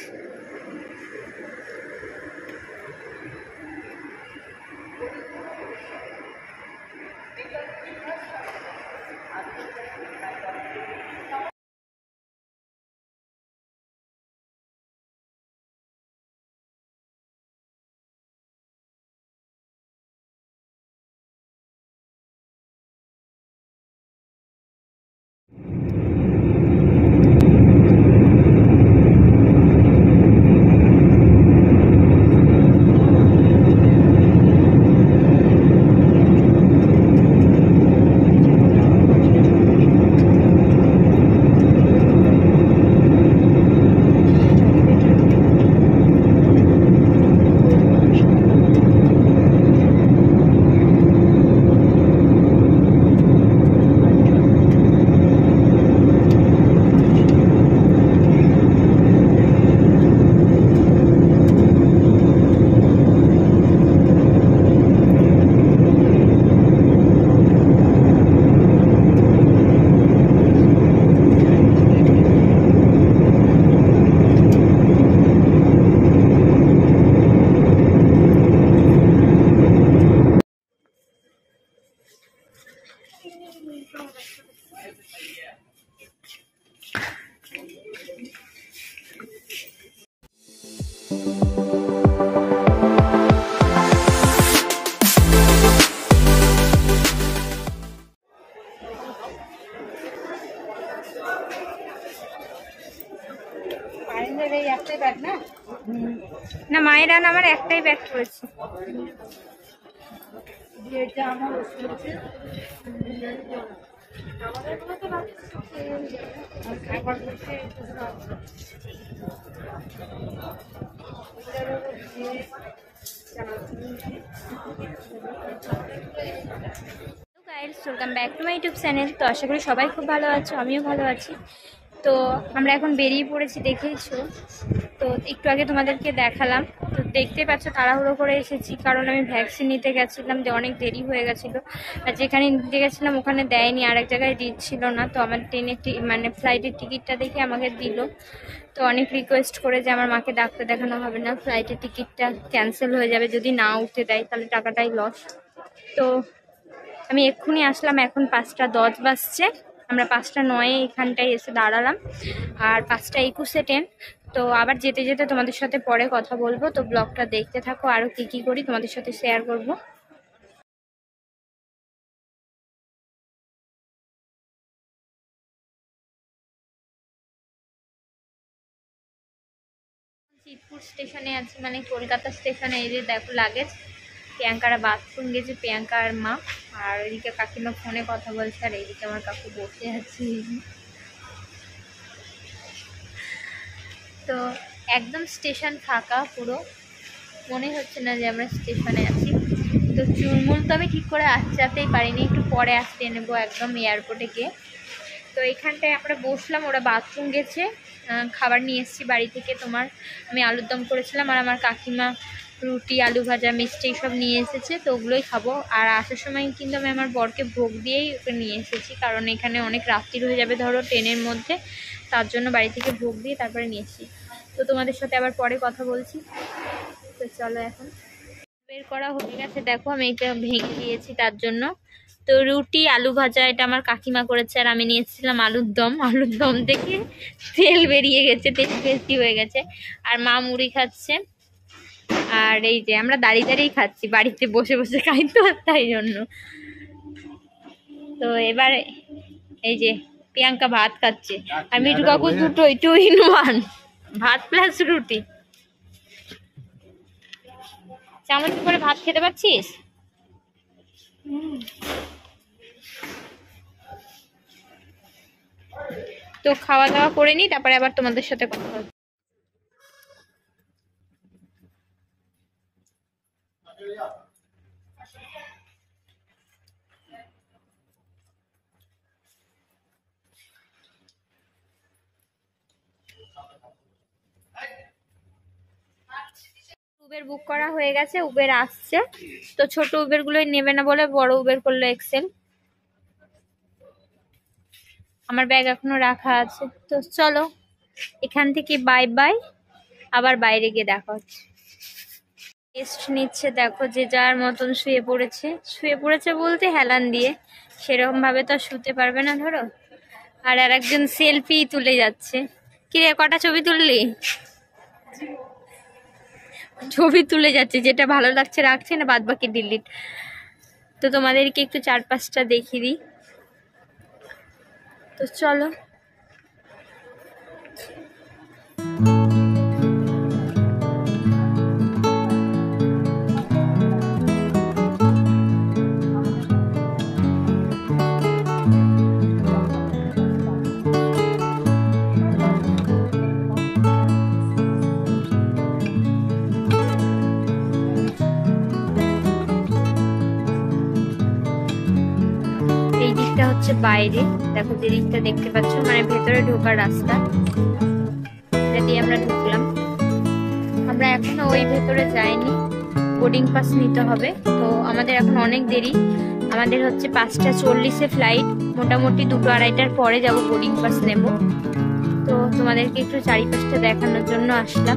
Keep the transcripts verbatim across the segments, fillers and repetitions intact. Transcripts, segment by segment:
না মায়ের আর আমার একটাই ব্যাগ করেছে। Welcome back to my YouTube channel. তো আশা করি সবাই খুব ভালো আছো, আমিও ভালো আছি। তো আমরা এখন বেরিয়ে পড়েছি, দেখেইছো। তো একটু আগে তোমাদেরকে দেখালাম। তো দেখতে পাচ্ছ তাড়াহুড়ো করে এসেছি, কারণ আমি ভ্যাকসিন নিতে গেছিলাম, যে অনেক দেরি হয়ে গেছিলো। আর যেখানে নিতে গেছিলাম ওখানে দেয়নি, আর এক জায়গায় দিচ্ছিল না। তো আমার ট্রেনের মানে ফ্লাইটের টিকিটটা দেখে আমাকে দিল। তো অনেক রিকোয়েস্ট করে যে আমার মাকে ডাক্তার দেখানো হবে না, ফ্লাইটের টিকিটটা ক্যান্সেল হয়ে যাবে যদি না উঠতে দেয়, তাহলে টাকাটাই লস। তো আমি এক্ষুনি আসলাম, এখন পাঁচটা দশ বাজছে। আমরা পাঁচটা নয়ে এখানটায় এসে দাঁড়ালাম, আর পাঁচটা একুশে ট্রেন। তো আবার যেতে যেতে তোমাদের সাথে পরে কথা বলবো। তো ব্লগটা দেখতে থাকো, আরও কী কী করি তোমাদের সাথে শেয়ার করব। চিতপুর স্টেশনে আছি, মানে কলকাতা স্টেশনে। এই যে দেখো লাগেজ, প্রিয়াঙ্কারা বাথরুম গেছে, প্রিয়াঙ্কা আর মা। আর এদিকে কাকিমা ফোনে কথা বলছে, আর এইদিকে আমার কাকু বসে আছে। তো একদম স্টেশন ফাঁকা পুরো, মনে হচ্ছে না যে আমরা স্টেশনে আছি। তো চুলমুল তো আমি ঠিক করে আসতেই পারিনি, একটু পরে আসতে নেবো একদম এয়ারপোর্টে গিয়ে। তো এখানটায় আমরা বসলাম, ওরা বাথরুম গেছে। খাবার নিয়ে এসেছি বাড়ি থেকে, তোমার আমি আলুর দম করেছিলাম, আর আমার কাকিমা রুটি, আলু ভাজা, মিষ্টি সব নিয়ে এসেছে। তো ওগুলোই খাবো। আর আসার সময় কিন্তু আমি আমার বরকে ভোগ দিয়েই ওকে নিয়ে এসেছি, কারণ এখানে অনেক রাত্রির হয়ে যাবে ধরো ট্রেনের মধ্যে, তার জন্য বাড়ি থেকে ভোগ দিয়ে তারপরে নিয়ে এসেছি। তো তোমাদের সাথে আবার পরে কথা বলছি। তো চলো, এখন বের করা হয়ে গেছে, দেখো আমি এটা ভেঙে দিয়েছি তার জন্য। তো রুটি, আলু ভাজা এটা আমার কাকিমা করেছে, আর আমি নিয়েছিলাম আলুর দম। আলুর দম থেকে তেল বেরিয়ে গেছে, তেল বেশি হয়ে গেছে। আর মা মুড়ি খাচ্ছে। আর এই যে আমরা দাঁড়িয়ে দাঁড়িয়ে খাচ্ছি, বাড়িতে বসে বসে খাই তো, তাই জন্য। তো এবার এই যে প্রিয়াঙ্কা ভাত খাচ্ছে, আর মিঠু কাকু দুটোই, টু ইন ওয়ান, ভাত প্লাস রুটি। চামচ করে ভাত খেতে পারছিস? তো খাওয়া দাওয়া করে নি, তারপরে আবার তোমাদের সাথে কথা হবে। উবের বুক করা হয়ে গেছে, উবের আসছে। তো ছোট উবের গুলোই নেবে না বলে বড় উবের করলো এক্সেল। আমার ব্যাগ এখনো রাখা আছে। তো চলো এখান থেকে বাই বাই, আবার বাইরে গিয়ে দেখা হচ্ছে। রেস্ট নিচ্ছে দেখো, যে যার মতন শুয়ে পড়েছে। শুয়ে পড়েছে বলতে হেলান দিয়ে, সেরকম ভাবে তো শুতে পারবে না ধরো। আর আর একজন সেলফি তুলে যাচ্ছে। কিরে কটা ছবি তুললি? ছবি তুলে যাচ্ছে, যেটা ভালো লাগছে রাখছে, না বাদ বাকি ডিলিট। তো তোমাদেরকে একটু চার পাঁচটা দেখিয়ে দিই। তো চলো। এই দিকটা হচ্ছে বাইরে, দেখো যে দিকটা দেখতে পাচ্ছ, মানে ভেতরে ঢোকার রাস্তা, এটা দিয়ে আমরা ঢুকলাম। আমরা এখনো ওই ভেতরে যাইনি, বোর্ডিং পাস নিতে হবে। তো আমাদের এখন অনেক দেরি, আমাদের হচ্ছে পাঁচটা চল্লিশে ফ্লাইট, মোটামুটি দুটো আড়াইটার পরে যাব বোর্ডিং পাস নেব। তো তোমাদেরকে একটু চারিপাশটা দেখানোর জন্য আসলাম।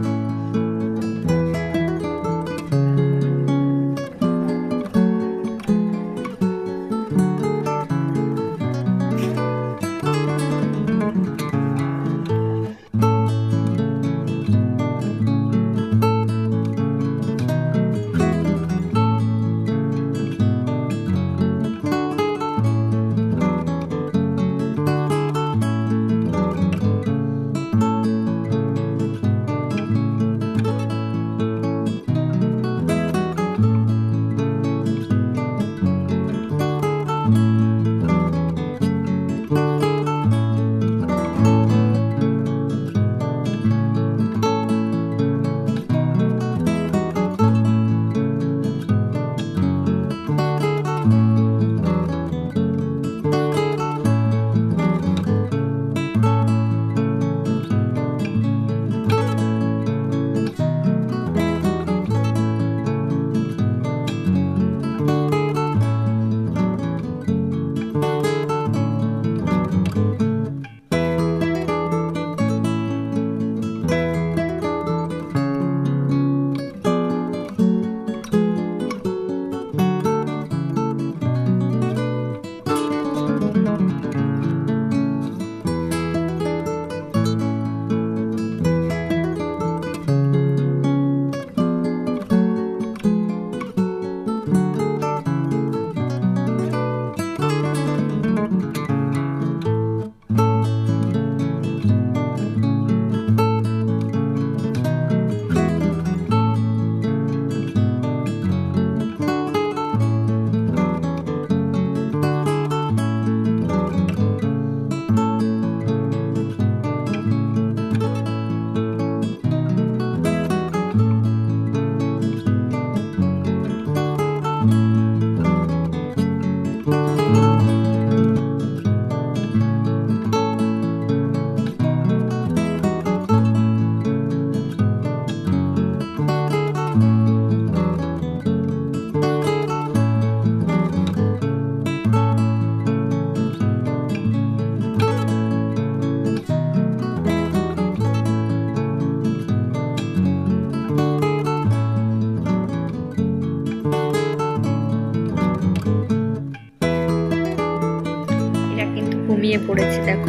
ঘুমিয়ে পড়েছে দেখো।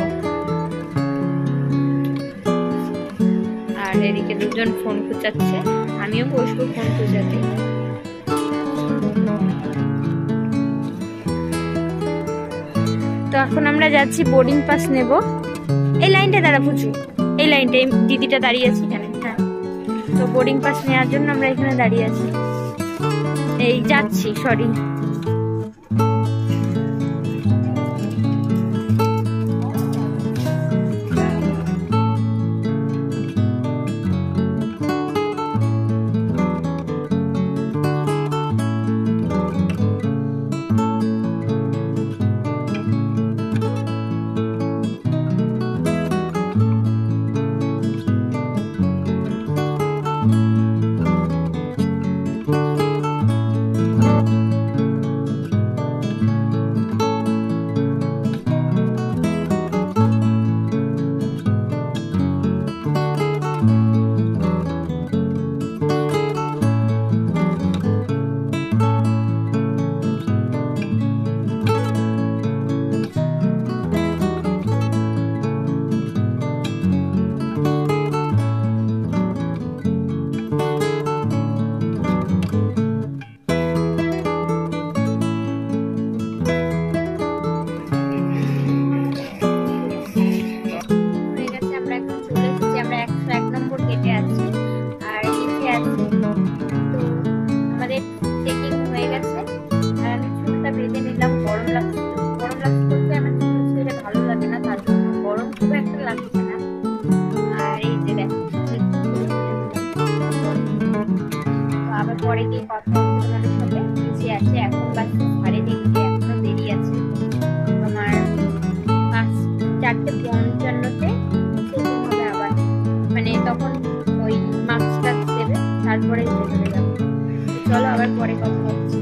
আর এদিকে দুজন ফোন খুঁচাচ্ছে, আমিও বসবো ফোন খুঁচাতে। তো এখন আমরা যাচ্ছি বোর্ডিং পাস নেব। এই লাইনটা দাঁড়া পুচু, এই লাইনটা, এই দিদিটা দাঁড়িয়ে আছে এখানে। হ্যাঁ, তো বোর্ডিং পাস নেওয়ার জন্য আমরা এখানে দাঁড়িয়ে আছি, এই যাচ্ছি সরি। পরে গিয়ে কথা হচ্ছে তোমাদের সাথে। বুঝে আছে এখন বাজছে সাড়ে তিনটে, এখনো দেরি আছে তোমার পাঁচ চারটে পঞ্চান্নতে চেকিং হবে আবার, মানে তখন ওই মাস্ক টাস্ক দেবে, তারপরে ভেতরে যাবো। চলো আবার পরে কথা হচ্ছে।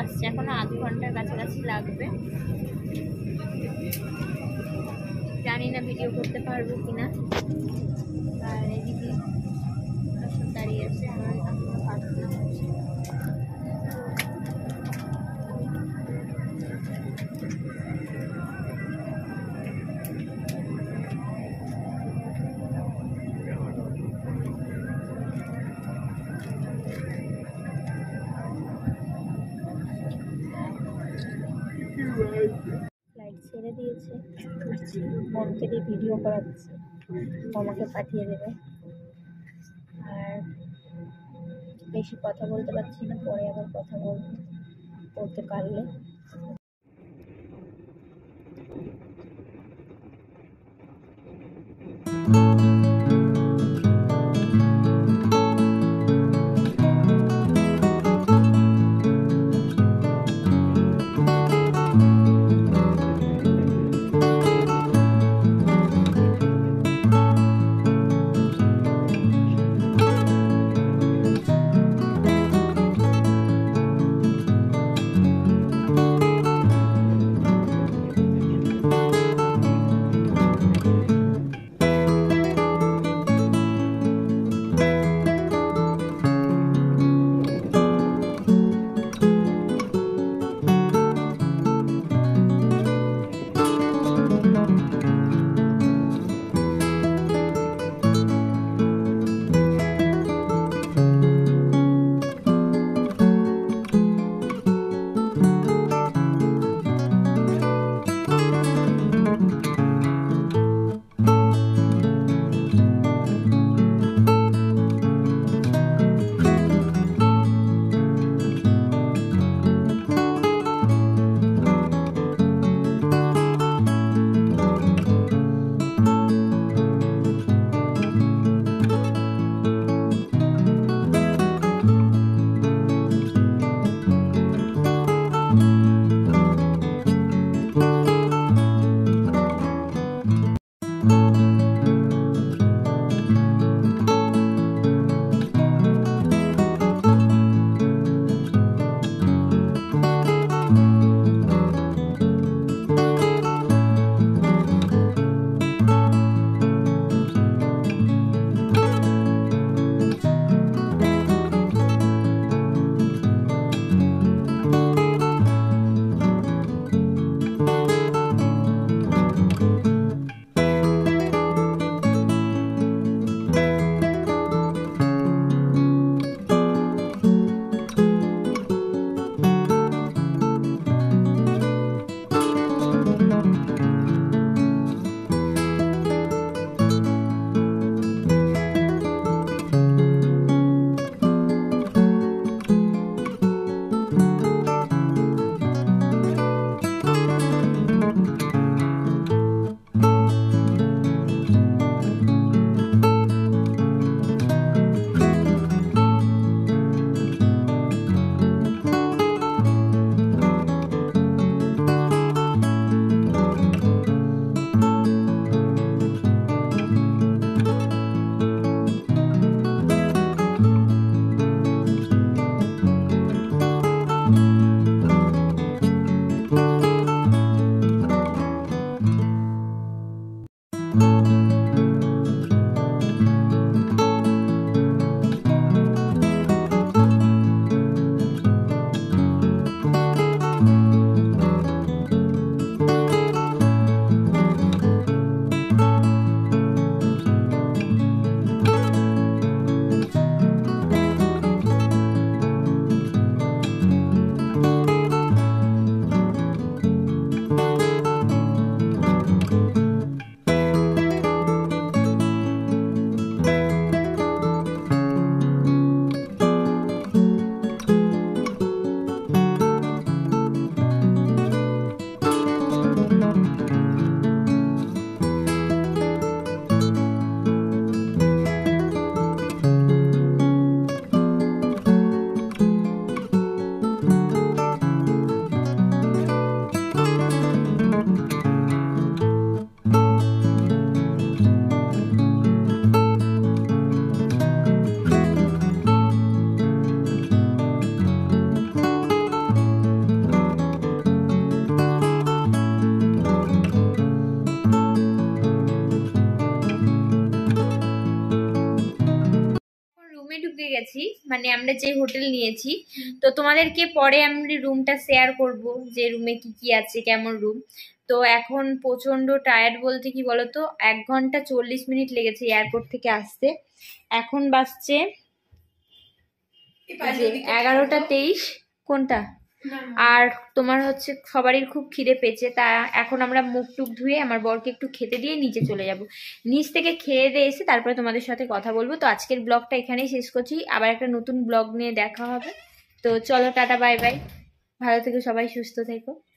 আসছে, এখনো আধ ঘন্টার কাছাকাছি লাগবে। জানি না ভিডিও করতে পারবো কিনা। আর এদিকে দাঁড়িয়ে আছে, আমার এখনো প্রার্থনা হচ্ছে। লাইট ছেড়ে দিয়েছে, মনকে দিয়ে ভিডিও করাচ্ছে, আমাকে পাঠিয়ে দেবে। আর বেশি কথা বলতে পারছি না, পরে আবার কথা বলবো বলতে পারলে। গেছি, মানে আমরা যে হোটেল নিয়েছি। তো তোমাদেরকে পরে আমি রুমটা শেয়ার করব, যে রুমে কি কি আছে, কেমন রুম। তো এখন প্রচন্ড টায়ার্ড বলতে কি বলতো, এক ঘন্টা চল্লিশ মিনিট লেগেছে এয়ারপোর্ট থেকে আসতে। এখন বাজছে এগারোটা তেইশ। কোনটা? আর তোমার হচ্ছে সবারই খুব খিদে পেয়েছে, তা এখন আমরা মুখ টুক ধুয়ে আমার বরকে একটু খেতে দিয়ে নিচে চলে যাব। নিচ থেকে খেয়ে দিয়ে এসে তারপরে তোমাদের সাথে কথা বলবো। তো আজকের ব্লগটা এখানেই শেষ করছি, আবার একটা নতুন ব্লগ নিয়ে দেখা হবে। তো চলো, টাটা বাই বাই, ভালো থেকো সবাই, সুস্থ থেকো।